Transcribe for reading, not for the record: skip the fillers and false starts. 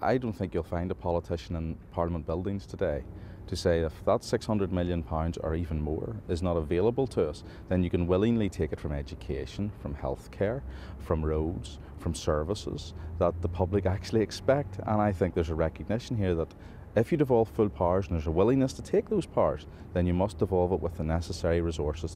I don't think you'll find a politician in Parliament buildings today to say if that £600 million or even more is not available to us, then you can willingly take it from education, from healthcare, from roads, from services that the public actually expect. And I think there's a recognition here that if you devolve full powers and there's a willingness to take those powers, then you must devolve it with the necessary resources